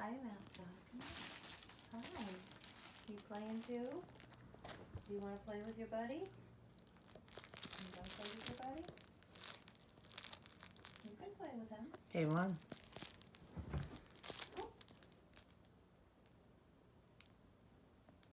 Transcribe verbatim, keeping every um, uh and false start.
Hi, mascot. Come on. Hi. You playing too? Do you want to play with your buddy? You want to play with your buddy? You can play with him. Hey, Lon.